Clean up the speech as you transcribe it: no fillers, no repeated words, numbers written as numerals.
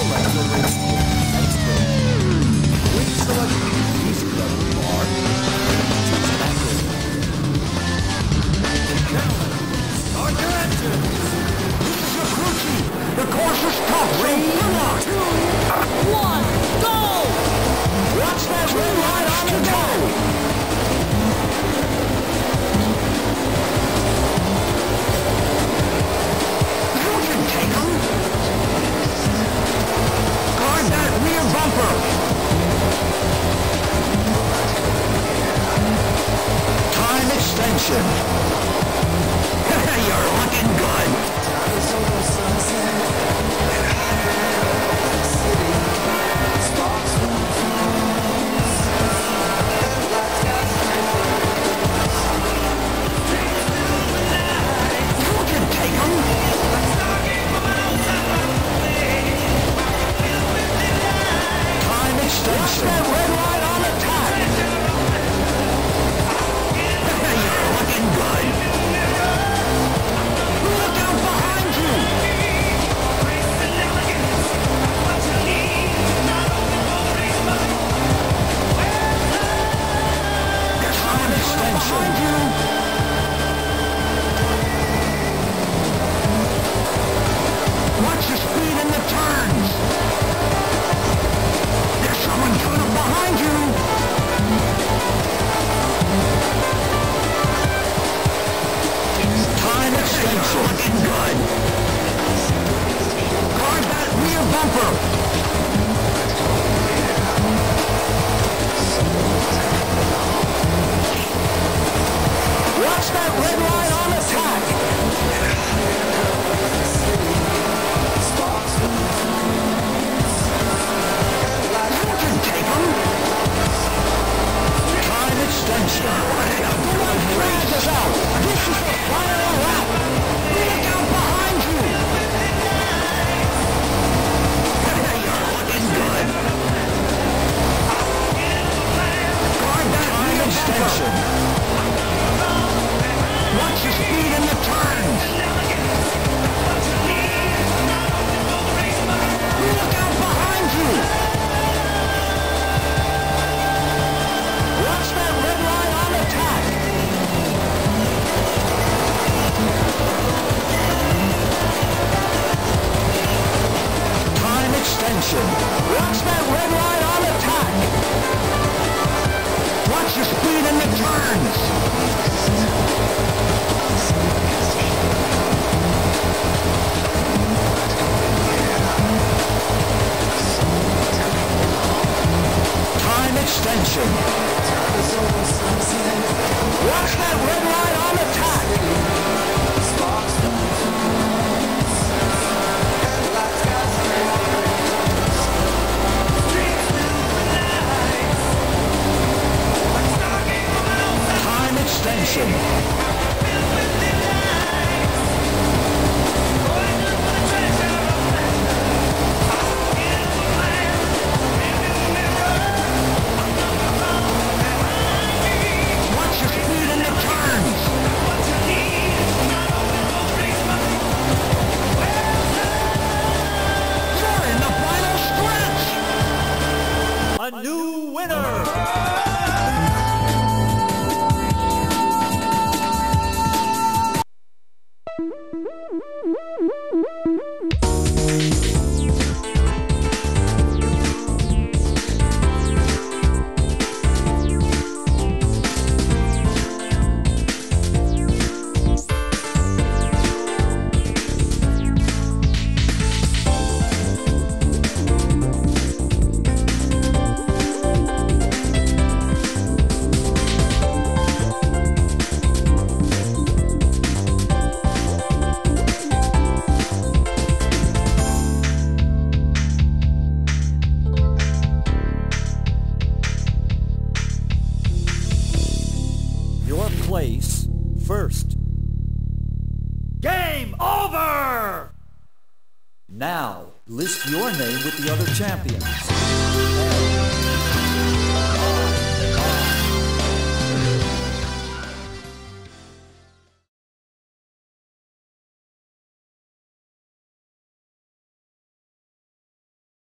select your race expert. When you select the music level bar, choose active. Gentlemen, start your engines. This is Yakuchi. The course is tough. 3, 2, 1, go! Watch that red light on the go! You can take them! Guard that rear bumper! Time extension! You're looking good! Watch that red light on attack! You're looking good! Look out behind you! Time extension! Watch your speed in the turns! Someone coming up behind you! Time extension! Looking good! Guard that rear bumper! Watch that red light on attack! Time extension. Drag us out. This is the final lap. Look out behind you. You're looking good. Guard that time extension. Watch your speed in the turns. Look out behind you. Watch that red light on attack! Time extension! Watch that red light on attack! Watch your speed in the turns! Time extension! Watch that red light on attack! Time extension! New winner! Place first. Game over! Now, list your name with the other champions.